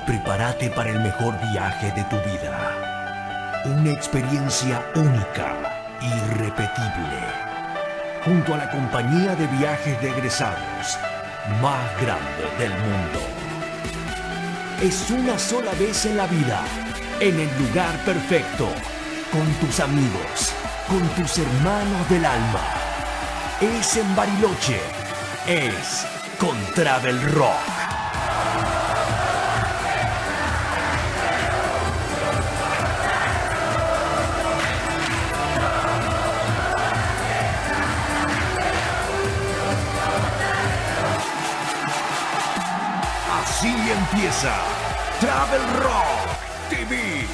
Prepárate para el mejor viaje de tu vida. Una experiencia única, irrepetible. Junto a la compañía de viajes de egresados más grande del mundo. Es una sola vez en la vida, en el lugar perfecto, con tus amigos, con tus hermanos del alma. Es en Bariloche, es con Travel Rock. Así empieza Travel Rock TV.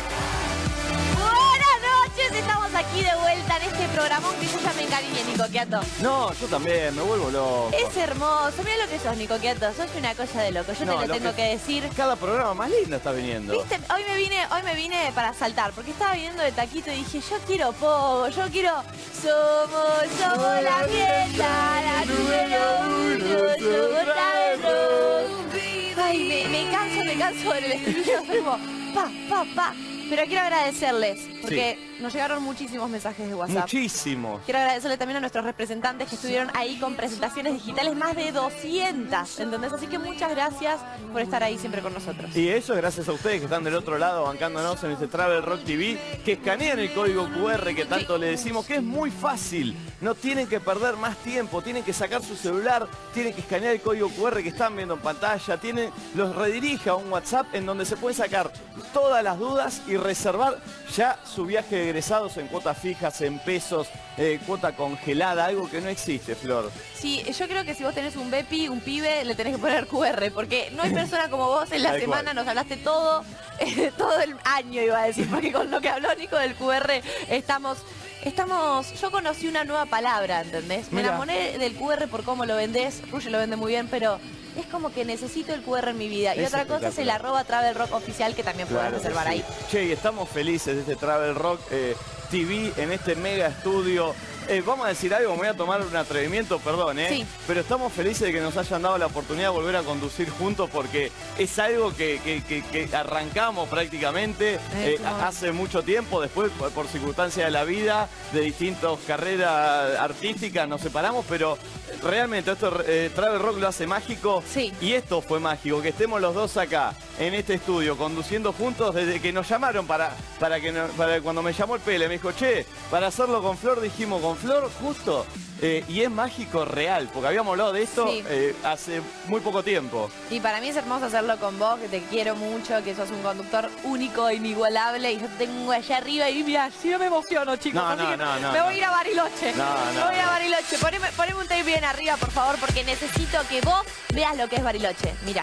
Buenas noches, estamos aquí de vuelta en este programón que yo ya me encariñé, Nico Quiato. No, yo también, me vuelvo loco. Es hermoso, mira lo que sos, Nico Quiato, sos una cosa de loco, yo No, te lo tengo que decir. Cada programa más lindo está viniendo. Viste, hoy me vine para saltar, porque estaba viniendo de taquito y dije, yo quiero pogo, yo quiero... Somos la fiesta, la número uno, somos Travel Rock. Ay, me canso del estribillo, soy como pa. Pero quiero agradecerles, porque nos llegaron muchísimos mensajes de WhatsApp. Muchísimos. Quiero agradecerle también a nuestros representantes que estuvieron ahí con presentaciones digitales, más de 200, ¿entendés? Así que muchas gracias por estar ahí siempre con nosotros. Y eso es gracias a ustedes que están del otro lado bancándonos en este Travel Rock TV, que escanean el código QR que tanto le decimos, que es muy fácil. No tienen que perder más tiempo, tienen que sacar su celular, tienen que escanear el código QR que están viendo en pantalla, los redirige a un WhatsApp en donde se pueden sacar todas las dudas y reservar ya su viaje de egresados en cuotas fijas, en pesos, cuota congelada, algo que no existe, Flor. Sí, yo creo que si vos tenés un Bepi, un pibe, le tenés que poner QR, porque no hay persona como vos en la semana, nos hablaste todo el año, iba a decir, porque con lo que habló Nico del QR estamos, yo conocí una nueva palabra, ¿entendés? Me enamoré del QR por cómo lo vendés, Ruge lo vende muy bien, pero es como que necesito el QR en mi vida. Y otra cosa es el @Travel Rock oficial, que también puedes reservar ahí. Che, y estamos felices de este Travel Rock TV en este mega estudio. Vamos a decir algo, me voy a tomar un atrevimiento, perdón, Sí. pero estamos felices de que nos hayan dado la oportunidad de volver a conducir juntos, porque es algo que arrancamos prácticamente hace mucho tiempo, después por circunstancias de la vida, de distintas carreras artísticas nos separamos, pero realmente esto Travel Rock lo hace mágico. Sí. Y esto fue mágico, que estemos los dos acá en este estudio conduciendo juntos desde que nos llamaron para cuando me llamó el Pele, me dijo, che, para hacerlo con Flor, dijimos con Flor justo, y es mágico real, porque habíamos hablado de esto hace muy poco tiempo. Y para mí es hermoso hacerlo con vos, que te quiero mucho, que sos un conductor único, inigualable, y yo te tengo allá arriba y mira, si no me emociono, chicos. No, me voy a ir a Bariloche. No. Me voy a Bariloche. Poneme un tape bien arriba, por favor, porque necesito que vos veas lo que es Bariloche. Mira.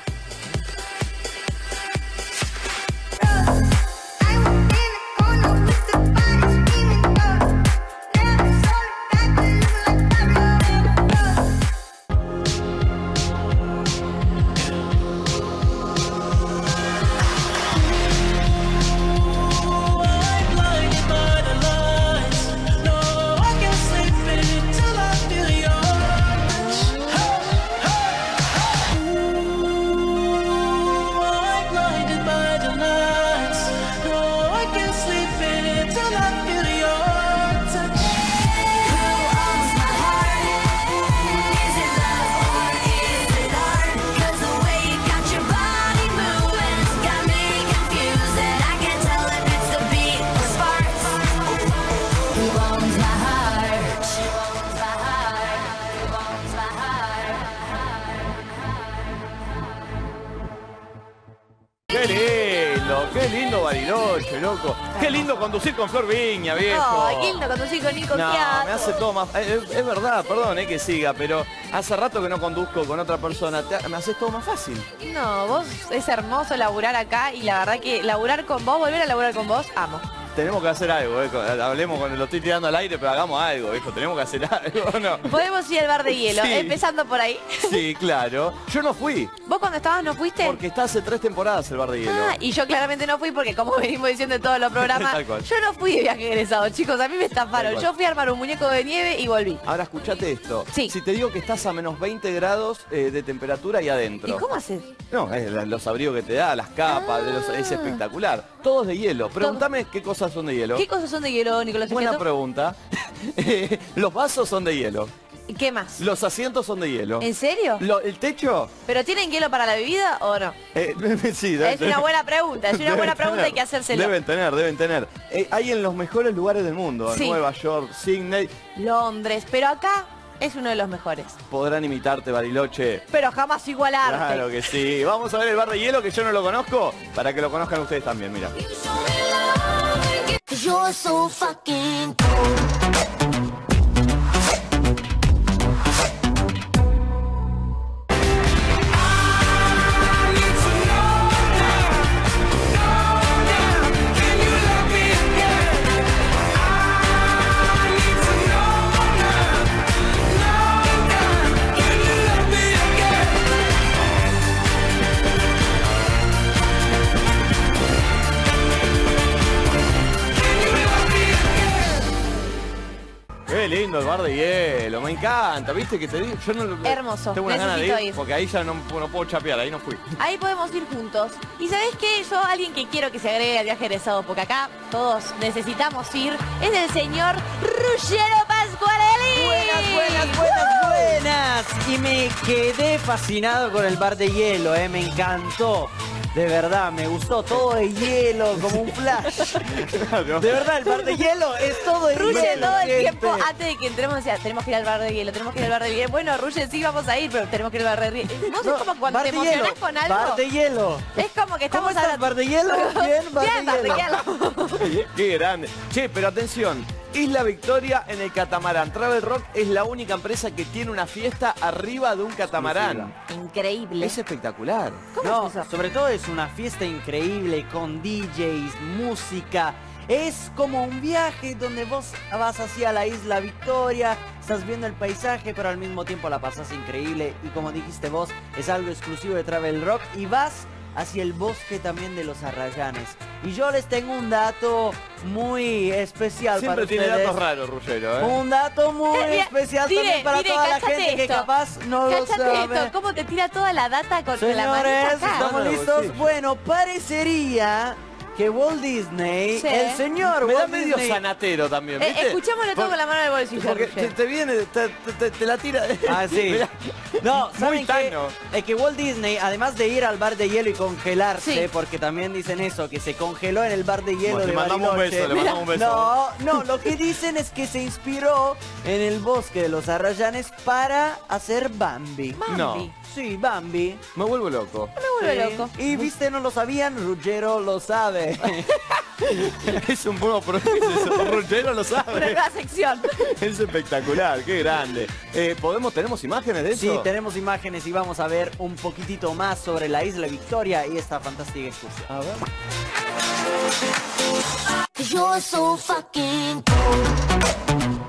Qué lindo Bariloche, loco. Qué lindo conducir con Flor Viña, viejo. Ay, qué lindo conducir con Nico Quiato. Me hace todo más... Es verdad, perdón que siga, pero hace rato que no conduzco con otra persona. Me haces todo más fácil. No, vos es hermoso laburar acá y la verdad que laburar con vos, volver a laburar con vos, amo. Tenemos que hacer algo, hablemos con lo estoy tirando al aire, pero hagamos algo, viejo. Tenemos que hacer algo, ¿no? Podemos ir al bar de hielo, Sí. empezando por ahí. Sí, claro. Yo no fui, ¿Vos cuando estabas no fuiste? porque está hace 3 temporadas el bar de hielo. Ah, y yo claramente no fui porque como venimos diciendo en todos los programas, Tal cual. yo no fui de viaje egresado, chicos, a mí me estafaron. Tal cual. Yo fui a armar un muñeco de nieve y volví. Ahora escuchate esto. Sí. Si te digo que estás a menos 20 grados de temperatura y adentro. ¿Y cómo haces? No, los abrigos que te da, las capas, es espectacular. Todos de hielo. Pregúntame qué cosas son de hielo. ¿Qué cosas son de hielo, Nicolás? Buena Echeto? pregunta. Los vasos son de hielo. ¿Y qué más? Los asientos son de hielo. ¿En serio? ¿El techo? ¿Pero tienen hielo para la bebida o no? Sí, Es una buena pregunta, es una buena pregunta, hay que hacérselo. Deben tener. Hay en los mejores lugares del mundo. Sí. Nueva York, Sydney. Londres, pero acá es uno de los mejores. Podrán imitarte, Bariloche. Pero jamás igualarte. Claro que sí. Vamos a ver el bar de hielo, que yo no lo conozco, para que lo conozcan ustedes también, mira. You're so fucking cool. Qué lindo el bar de hielo, me encanta, ¿viste? Que te digo, yo no lo... Hermoso, Tengo unas ganas de necesito ir, ir. porque ahí ya no puedo chapear, ahí no fui. Ahí podemos ir juntos. Y ¿sabés qué? Yo, alguien que quiero que se agregue al viaje egresado, porque acá todos necesitamos ir, es el señor Ruggero Pasquarelli. Buenas. Y me quedé fascinado con el bar de hielo, me encantó. De verdad, me gustó todo de hielo, como un flash. Claro. De verdad, el bar de hielo es todo de Ruge hielo. todo el gente. tiempo antes de que entremos decía, tenemos que ir al bar de hielo, tenemos que ir al bar de hielo. Bueno, Ruge, sí vamos a ir, pero tenemos que ir al bar de hielo. ¿Vos es como cuando bar te de emocionás hielo, con algo? Bar de hielo. Es como que ¿Cómo estamos estás, bar de hielo? Bien, bar Bien, de bar de hielo. hielo. Qué grande. Che, pero atención, Isla Victoria en el catamarán. Travel Rock es la única empresa que tiene una fiesta arriba de un catamarán. Increíble. Es espectacular. ¿Cómo No, es eso? sobre todo es una fiesta increíble con DJs, música. Es como un viaje donde vos vas hacia la Isla Victoria, estás viendo el paisaje, pero al mismo tiempo la pasas increíble. Y como dijiste vos, es algo exclusivo de Travel Rock y vas hacia el bosque también de los Arrayanes. Y yo les tengo un dato muy especial Siempre para tiene ustedes. datos raros, Ruggero, ¿eh? Un dato muy Mira, especial dire, también para dire, toda la cáchate gente que esto. capaz no lo Cáchate sabe. esto, cómo te tira toda la data con la manita Señores, acá. ¿estamos Bueno, listos? sí. Bueno, parecería que Walt Disney, Sí. el señor Me da Walt medio Disney... sanatero también, ¿viste? Escuchémoslo todo con la mano en el bolsillo. Porque Ruge. te viene, te la tira. Ah, sí. Mirá. No, Muy ¿saben qué? tano. Es que Walt Disney, además de ir al bar de hielo y congelarse, Sí. porque también dicen eso, que se congeló en el bar de hielo Bueno, de le mandamos un Bariloche. beso, le mandamos un beso. No, lo que dicen es que se inspiró en el bosque de los Arrayanes para hacer Bambi. Bambi. No. Sí, Bambi. Me vuelvo loco. Me vuelvo loco. Y viste, no lo sabían, Ruggero lo sabe. Es un nuevo proceso. Ruggero lo Una sabe. nueva sección. Es espectacular, qué grande. ¿Tenemos imágenes de eso? Sí, tenemos imágenes y vamos a ver un poquitito más sobre la Isla Victoria y esta fantástica excursión. A ver. You're so fucking cool.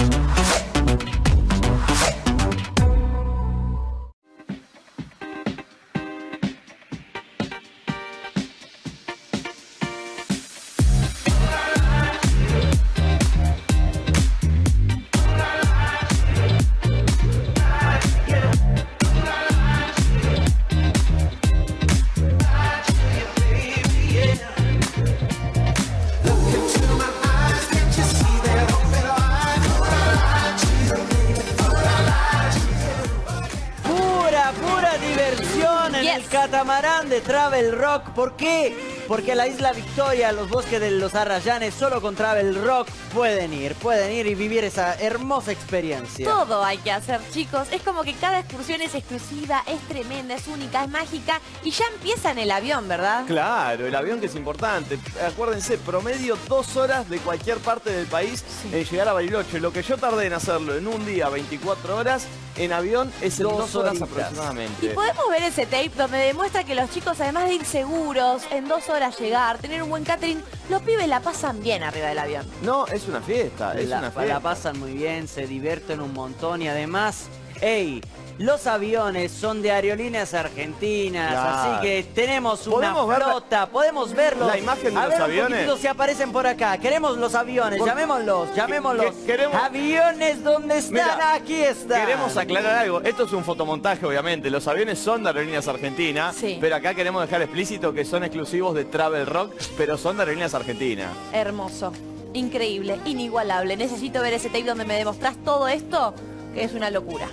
Pura diversión en Yes. el catamarán de Travel Rock. ¿Por qué? Porque la Isla Victoria, los bosques de los Arrayanes, solo con Travel Rock pueden ir y vivir esa hermosa experiencia. Todo hay que hacer, chicos. Es como que cada excursión es exclusiva, es tremenda, es única, es mágica. Y ya empieza en el avión, ¿verdad? Claro, el avión que es importante. Acuérdense, promedio 2 horas de cualquier parte del país en llegar a Bariloche. Lo que yo tardé en hacerlo en un día, 24 horas, en avión es en 2 horas horitas. Y aproximadamente. podemos ver ese tape donde demuestra que los chicos, además de ir seguros, en 2 horas llegar, tener un buen catering, los pibes la pasan bien arriba del avión. No, es una fiesta, es una fiesta. La pasan muy bien, se divierten un montón y además, ¡ey! Los aviones son de Aerolíneas Argentinas, Claro. así que tenemos una ¿Podemos ver flota, podemos verlos. la imagen de A los ver un aviones? poquitito si aparecen por acá. Queremos los aviones, llamémoslos. queremos- Aviones, ¿dónde están? Mira, Aquí están. Queremos aclarar algo. Esto es un fotomontaje, obviamente. Los aviones son de Aerolíneas Argentinas, Sí. pero acá queremos dejar explícito que son exclusivos de Travel Rock, pero son de Aerolíneas Argentinas. Hermoso, increíble, inigualable. Necesito ver ese tape donde me demostrás todo esto, que es una locura.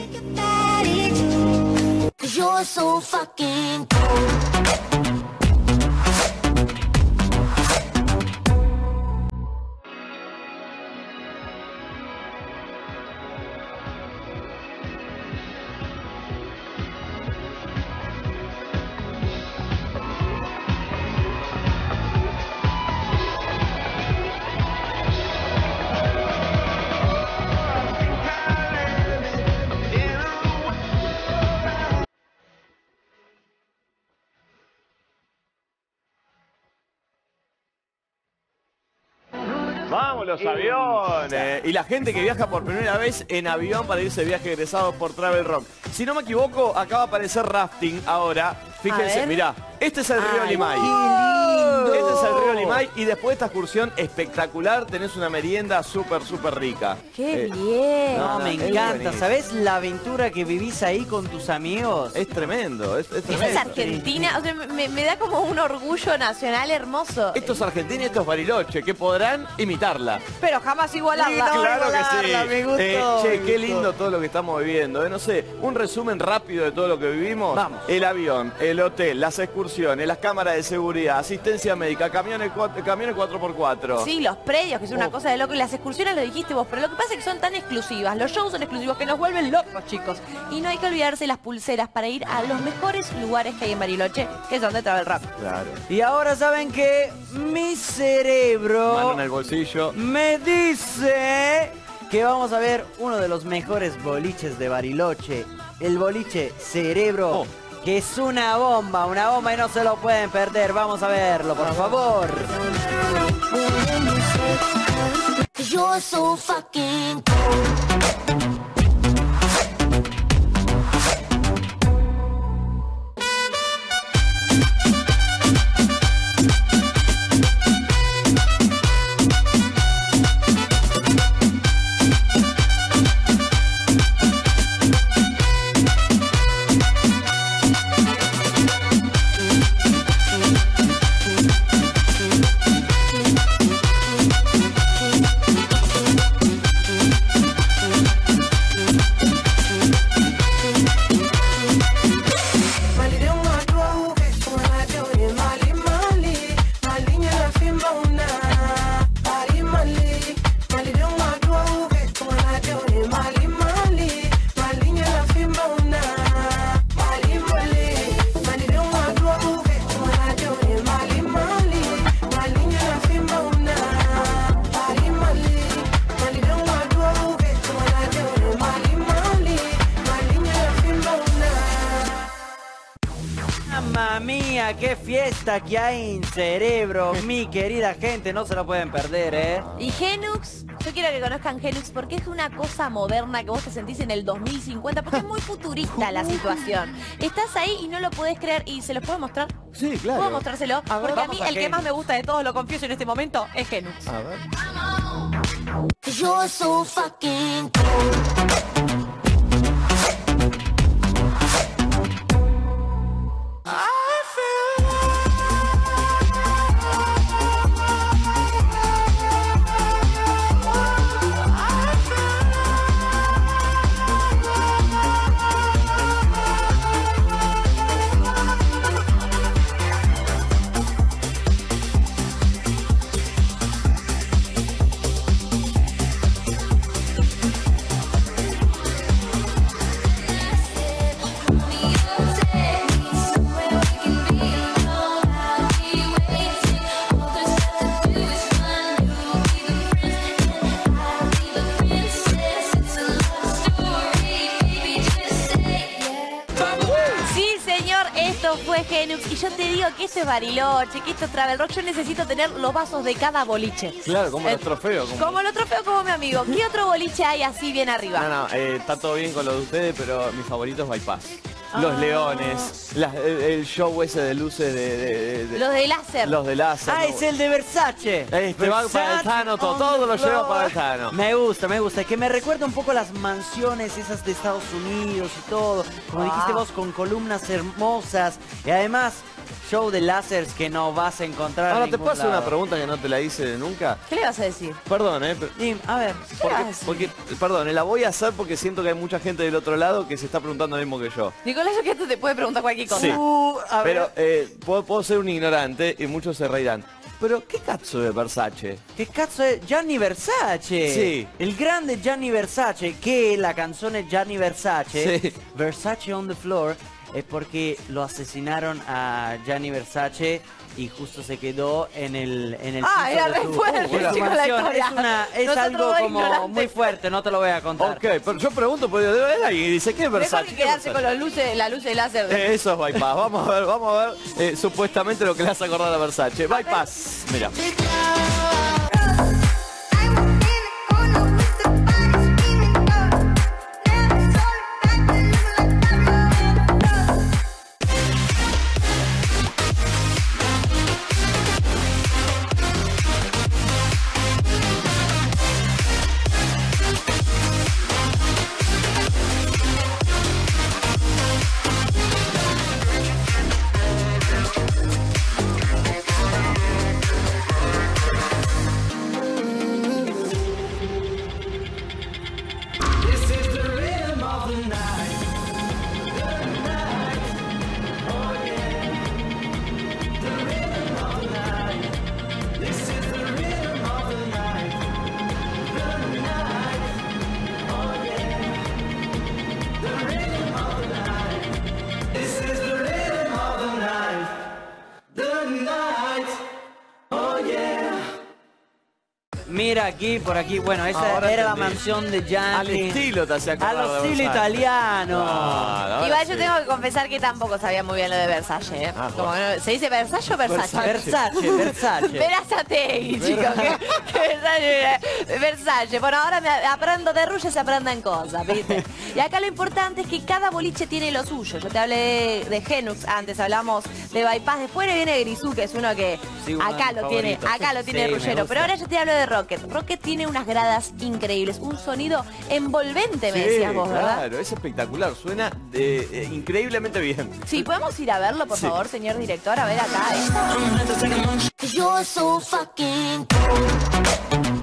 Cause you're so fucking cool. ¡Vamos los aviones! Y la gente que viaja por primera vez en avión para irse de viaje egresado por Travel Rock. Si no me equivoco, acaba de aparecer rafting ahora. Fíjense, ver. mirá, este es el río Ay, Limay. ¡Qué lindo! Este es el río Limay y después de esta excursión espectacular tenés una merienda súper rica. ¡Qué bien! No, me es encanta. buenísimo. ¿Sabes la aventura que vivís ahí con tus amigos? Es tremendo, es Esa tremendo. es Argentina, o sea, me da como un orgullo nacional hermoso. Esto es Argentina y esto es Bariloche, que podrán imitarla. Pero jamás igualarla. Sí, no. Claro que igualarla, sí. me gustó, Che, me qué gustó. lindo todo lo que estamos viviendo. No sé, un resumen rápido de todo lo que vivimos. Vamos. El avión, el hotel, las excursiones, las cámaras de seguridad, asistencia médica, camiones 4x4. Sí, los predios, que es una Oh. cosa de loco. Y las excursiones lo dijiste vos, pero lo que pasa es que son tan exclusivas. Los shows son exclusivos que nos vuelven locos, chicos. Y no hay que olvidarse las pulseras para ir a los mejores lugares que hay en Bariloche, que son de Travel Rock. Claro. Y ahora saben que mi cerebro Mano en el bolsillo. me dice que vamos a ver uno de los mejores boliches de Bariloche. El boliche Cerebro, Oh. que es una bomba y no se lo pueden perder. Vamos a verlo, por favor. Cause you're so fucking cool. Mali de un atro, una teoría, mali mali, mali ni la fimba una, mali mali, mali de un atro, una teoría, mali mali, mali ni la fimba una, mali mali, mali de un atro, una teoría, mali mali, mali ni la fimba una, mali mali, mali de un atro, una teoría, mali mali, mali ni la fimba una. Mamma mía, qué fiesta que hay en Cerebro, mi querida gente, no se lo pueden perder, ¿eh? Y Genux, yo quiero que conozcan Genux porque es una cosa moderna que vos te sentís en el 2050, porque es muy futurista la situación. Estás ahí y no lo podés creer y se los puedo mostrar. Sí, claro. ¿Puedo mostrárselo? A ver, Porque a vamos mí a el que Genux. más me gusta de todos, lo confieso en este momento, es Genux. A ver. Cause you're so fucking cool. no fue Genux. Y yo te digo que esto es Bariloche, que esto es Travel Rock. Yo necesito tener los vasos de cada boliche. Claro, como los trofeos. Como los trofeos, como mi amigo. ¿Qué otro boliche hay así bien arriba? No, está todo bien con lo de ustedes, pero mi favorito es Bypass. Los leones, el show ese de luces Los de láser. Los de láser. Ah, es el de Versace. Este va para el Tano, todo lo lleva para el Tano. Me gusta. Que me recuerda un poco las mansiones esas de Estados Unidos y todo. Como dijiste vos, con columnas hermosas. Y además, show de láseres que no vas a encontrar. Ahora en te ningún paso una lado. pregunta que no te la hice nunca. ¿Qué le vas a decir? Perdón, pero... A ver. Perdón, la voy a hacer porque siento que hay mucha gente del otro lado que se está preguntando lo mismo que yo. Nicolás, yo que esto te puede preguntar cualquier cosa. Sí. A ver. Pero puedo ser un ignorante y muchos se reirán. Pero, ¿qué cazzo es Versace? Che cazzo è Gianni Versace? Sì. Il grande Gianni Versace, che la canzone Gianni Versace, Sì. Versace on the Floor, es porque lo asesinaron a Gianni Versace y justo se quedó en el Ah, piso era de re su- fuerte, de su chico, la mansión. historia. Es Nosotros algo dos como ignorantes. muy fuerte, no te lo voy a contar. Ok, pero yo pregunto, porque debe haber alguien y dice, ¿qué es Mejor Versace? que ¿Qué es quedarse con Versace? la luz de láser. Eso es Bypass. Vamos a ver supuestamente lo que le hace acordar a Versace. Bypass. Mira. Mira aquí, por aquí, bueno, esa Ahora era la entendí. mansión de Gianni. Al estilo te hacía acordar Al de estilo Versace. italiano. Ahora Igual sí. yo tengo que confesar que tampoco sabía muy bien lo de Versace, ¿eh? Ah, Como no- ¿se dice Versace o Versace? Versace. Verazategui, chicos. Que Versace. Bueno, ahora me aprendo de Rusia, se aprendan cosas, ¿viste? Y acá lo importante es que cada boliche tiene lo suyo. Yo te hablé de Genux, antes hablamos de Bypass. Después le viene Grisú, que es uno que Sí, uno de acá mis lo tiene, favoritos. acá lo Sí, tiene me Ruggero. gusta. Pero ahora yo te hablo de Rocket. Rocket tiene unas gradas increíbles, un sonido envolvente, me Sí, decías vos, ¿verdad? claro, es espectacular, suena increíblemente bien. Sí, ¿podemos ir a verlo, por Sí. favor, señor director? A ver acá. ¿eh? 'Cause you're so fucking cold.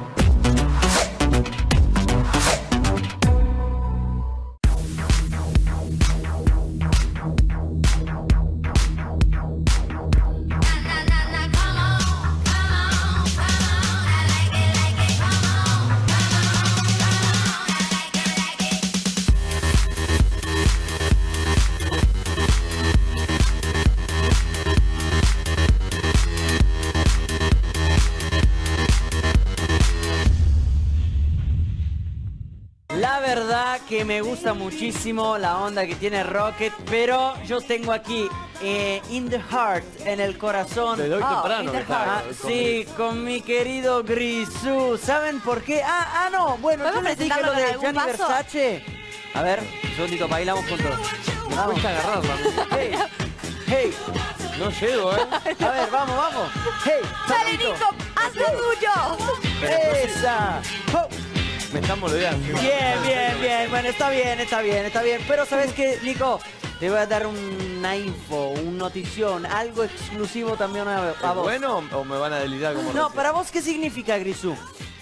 La verdad que me gusta muchísimo la onda que tiene Rocket, pero yo tengo aquí In the Heart, en el corazón. Desde hoy Oh, temprano in que the está heart. con- Sí, con mi querido Grisú. ¿Saben por qué? No, bueno, yo ¿Podemos les dije presentarlo lo con de algún Gianni paso? Versace. A ver, un segundito, bailamos juntos. Me cuesta agarrarla. Hey, hey, No llego, a ver, vamos. Hey, ¡Dale, saludito. Nico! ¡Haz lo tuyo! Esa. Oh. Me están boludeando. Bien. Bueno, está bien. Pero ¿sabes qué, Nico? Te voy a dar una info, una notición, algo exclusivo también a ¿Es vos. bueno o me van a delirar como No, recién? para vos, ¿qué significa Grisú?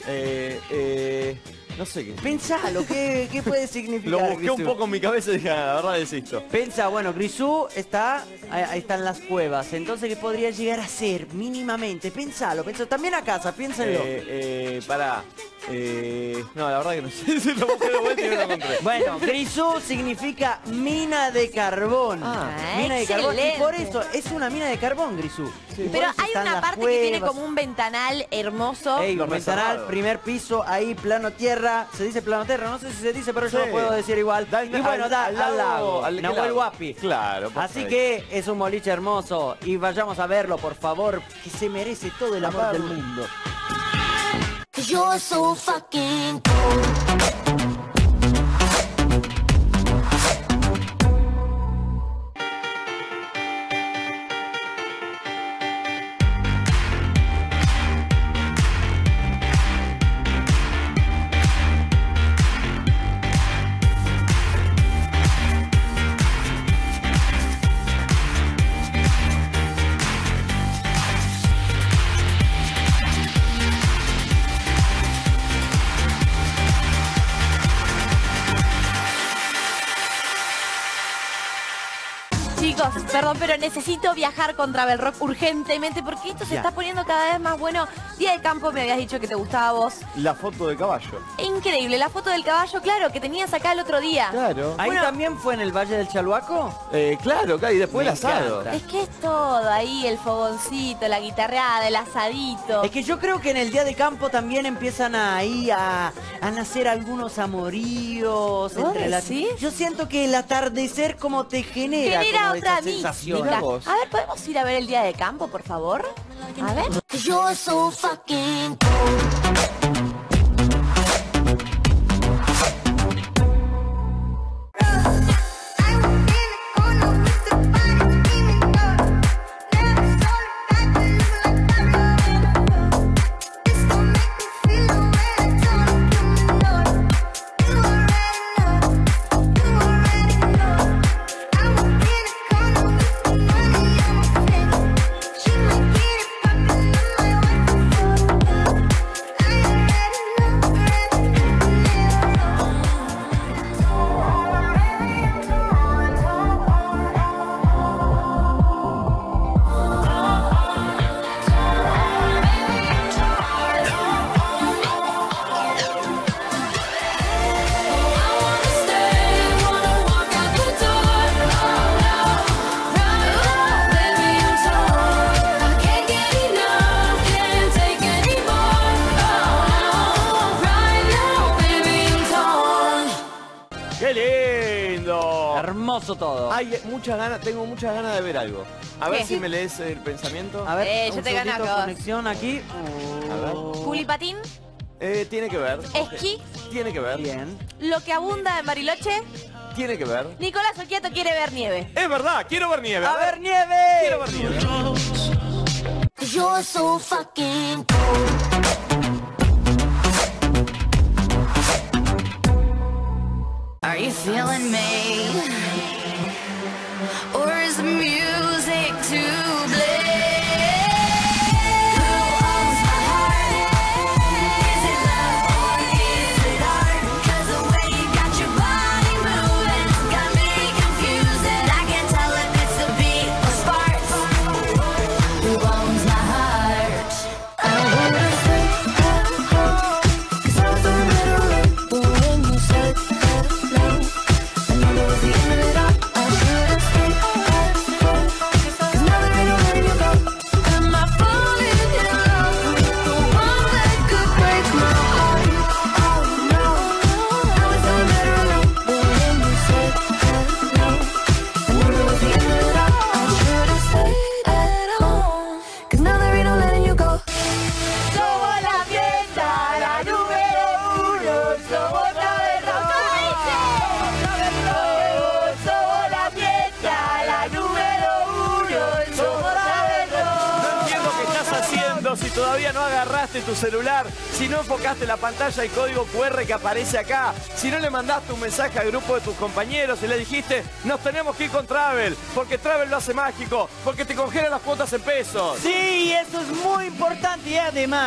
No sé qué. Pensalo, ¿qué puede significar Lo busqué Grisú? un poco en mi cabeza y dije, la verdad desisto. Pensa, bueno, Grisú está, ahí están las cuevas, entonces ¿qué podría llegar a ser mínimamente? Pensalo, también a casa, piénsalo. Pará. No, la verdad que no sé. Si lo busqué de vuelta y no lo encontré. Bueno, Grisú significa mina de carbón. Mina de carbón. Y por eso es una mina de carbón, Grisú. Y por Pero eso hay están una las parte que tiene cuevas. como un ventanal hermoso. Ey, Lo un ventanal, reservado. primer piso, ahí plano tierra. Se dice plano tierra, no sé si se dice, pero yo Sí. lo puedo decir igual. Da Y bueno, da al lago, ¿qué Nahuel lado? Huapi. Claro. por Así ahí. que es un boliche hermoso y vayamos a verlo, por favor, que se merece todo el amor del mundo. 'Cause you're so fucking cold. Chicos, perdón, pero necesito viajar con Travel Rock urgentemente porque esto se Ya. está poniendo cada vez más bueno. Día de campo me habías dicho que te gustaba a vos. La foto de caballo. Increíble, la foto del caballo, claro, que tenías acá el otro día. Claro. ¿Ahí Bueno. también fue en el Valle del Chaluaco? Claro, y después Me el asado. encanta. Es que es todo ahí, el fogoncito, la guitarreada, el asadito. Es que yo creo que en el día de campo también empiezan ahí a nacer algunos amoríos entre las... decís? Yo siento que el atardecer como te genera, Genera como otra esa sensación. Mirá vos. A ver, ¿podemos ir a ver el día de campo, por favor? A ver. 'Cause you're so fucking cold. ¡Qué lindo! Hermoso todo. Hay muchas ganas, tengo muchas ganas de ver algo. A ver ¿Qué? si me lees el pensamiento. A ver, yo un te gano segundito, acá. conexión aquí. A ver. Culipatín, Tiene que ver. esquí, Tiene que ver. Bien. lo que abunda en Bariloche. Tiene que ver. Nicolás Oquieto quiere ver nieve. Es verdad, quiero ver nieve. ¡A ver, nieve! Quiero ver nieve. 'Cause you're so fucking cold. Are you feeling me? Or is the music too blame? Who owns my heart? Is it love or is it art? 'Cause the way you got your body moving got me confused and I can't tell if it's the beat or sparks. Who owns my heart? I wanna say hello, 'cause I was a little late, but when you said hello, I knew that was the end of it all. I should've stayed at home, 'cause now that I know letting you go, am I falling in love with the one that could break my heart? Oh no, I was so better alone, but when you said hello, I knew that was the end of it all. I should've stayed at home, 'cause now there ain't no letting you go. Somos la fiesta, la número uno. Somos Travel Rock. Somos la fiesta, la número uno. Somos Travel Rock. No entiendo qué estás haciendo si todavía no agarraste tu celular, si no enfocaste la pantalla y código QR que aparece acá, si no le mandaste un mensaje al grupo de tus compañeros y le dijiste nos tenemos que ir con Travel, porque Travel lo hace mágico, porque te congela las cuotas en pesos. Sí, eso es muy importante y además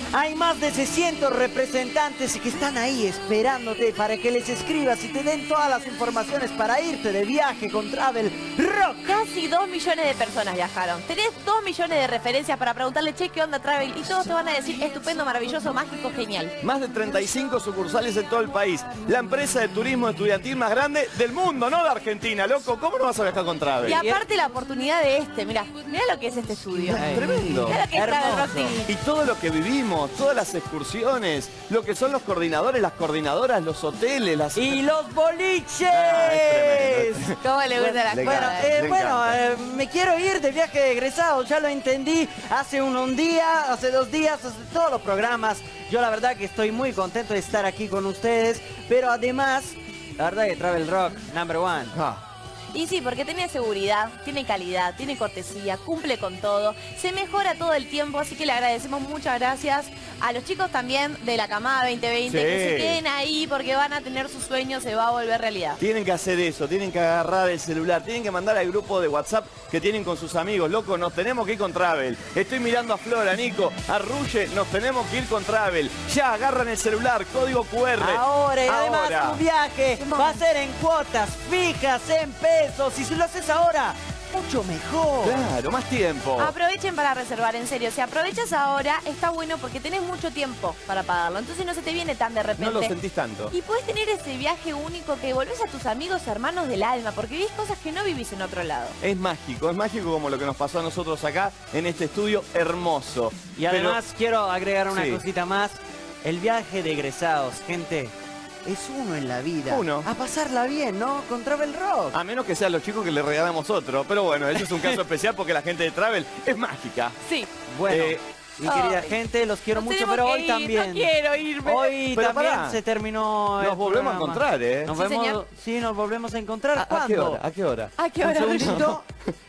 Hay más de 600 representantes que están ahí esperándote para que les escribas y te den todas las informaciones para irte de viaje con Travel Rock. Casi 2 millones de personas viajaron. Tenés 2 millones de referencias para preguntarle, che, ¿qué onda Travel? Y todos te van a decir, estupendo, maravilloso, mágico, genial. Más de 35 sucursales en todo el país. La empresa de turismo estudiantil más grande del mundo, no de Argentina, loco. ¿Cómo no vas a viajar con Travel? Y aparte la oportunidad de mirá lo que es este estudio. Tremendo. Mirá lo que es Travel Rock Hermoso. TV. Y todo lo que vivimos, todas las excursiones, lo que son los coordinadores, las coordinadoras, los hoteles, las... Y los boliches. Ah, es tremendo. ¿Cómo le gusta la Le escuela? encanta. Le encanta. Me quiero ir de viaje de egresados, ya lo entendí. Hace 2 días, hace todos los programas. Yo la verdad que estoy muy contento de estar aquí con ustedes. Pero además, la verdad que Travel Rock, #1. Ah, Y sí, porque tiene seguridad, tiene calidad, tiene cortesía, cumple con todo, se mejora todo el tiempo, así que le agradecemos muchas gracias a los chicos también de la camada 2020 Sí. que se queden ahí porque van a tener su sueño, se va a volver realidad. tienen que hacer eso, tienen que agarrar el celular, tienen que mandar al grupo de WhatsApp que tienen con sus amigos. Loco, nos tenemos que ir con Travel. Estoy mirando a Flora, Nico, a Ruye, nos tenemos que ir con Travel. Ya agarran el celular, código QR. Ahora, y además Ahora. tu viaje va a ser en cuotas fijas, en pesos. Y si lo haces ahora, mucho mejor. Claro, más tiempo. Aprovechen para reservar, en serio, si aprovechas ahora está bueno porque tenés mucho tiempo para pagarlo, entonces no se te viene tan de repente. No lo sentís tanto. Y puedes tener ese viaje único que volvés a tus amigos, hermanos del alma, porque vivís cosas que no vivís en otro lado. Es mágico como lo que nos pasó a nosotros acá en este estudio hermoso. Y además quiero agregar una Sí. cosita más. El viaje de egresados, gente, es uno en la vida. Uno. A pasarla bien, ¿no? Con Travel Rock. A menos que sean los chicos que le regalamos otro. Pero bueno, ese es un caso especial porque la gente de Travel es mágica. Sí. Bueno, Eh, mi querida ay, gente, los quiero nos mucho, tenemos pero que hoy ir, también. No quiero irme. Hoy Pero también pará. se terminó el Nos volvemos a programa. encontrar, ¿eh? Nos Sí, vemos, señor. sí, nos volvemos a encontrar. ¿A qué ¿Cuándo? hora? ¿A qué hora? ¿A qué Un hora? segundito.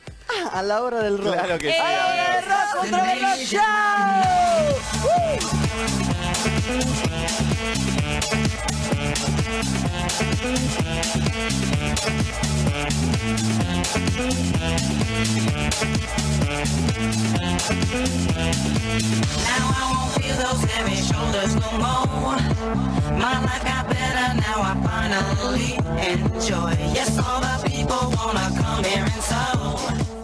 A la hora del rock. Claro que sí. ¡A la hora amigos. del rock con Travel Rock Show! Now I won't feel those heavy shoulders no more. My life got better now. I finally enjoy. Yes, all the people wanna come here and so